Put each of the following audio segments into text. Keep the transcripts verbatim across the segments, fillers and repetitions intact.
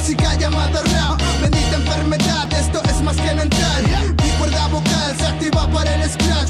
música llamada rap, bendita enfermedad, esto es más que mental. Mi cuerda vocal se activa para el scratch.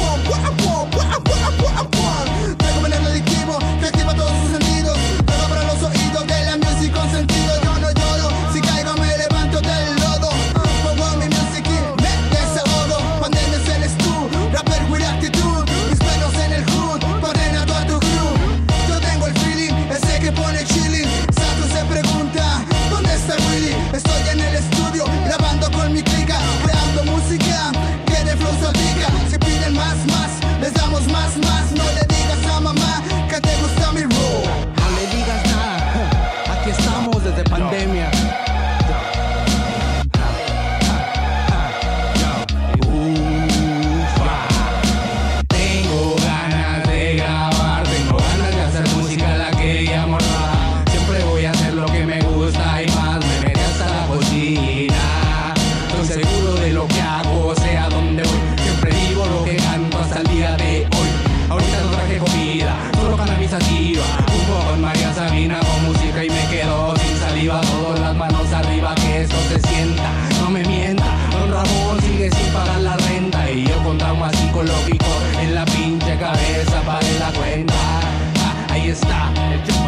Traigo veneno adictivo que activa todos sus sentidos, todo para los oídos de la music con sentido. Yo no lloro, si caigo me levanto del lodo. Pongo mi music y me desahogo. Pandemia es el estu, rapper with actitud. Mis pelos en el hood, ponen a toda tu crew. Yo tengo el feeling, ese que pone chilling. Sato se pregunta, ¿dónde está Willy? Estoy en el estudio, grabando con mi clica, creando música que de flow salpica. Si piden más, más, les damos más, más. No le digas a mamá que te gusta mi roll. No le digas nada, aquí estamos desde pandemia. Tengo ganas de grabar, tengo ganas de hacer música la que llamo rap. Siempre voy a hacer lo que me gusta y más, me veré hasta la cocina. Estoy seguro de lo que hago, sea donde voy. Siempre digo lo que canto hasta el día de hoy. Ahorita no traje comida, solo cannabis sativa. Hubo con María Sabina con música y me quedo sin saliva. Todas las manos arriba, que esto se sienta, no me mienta. Don Ramón sigue sin pagar la renta y yo con trauma psicológico en la pinche cabeza pagué la cuenta. Ah, ahí está el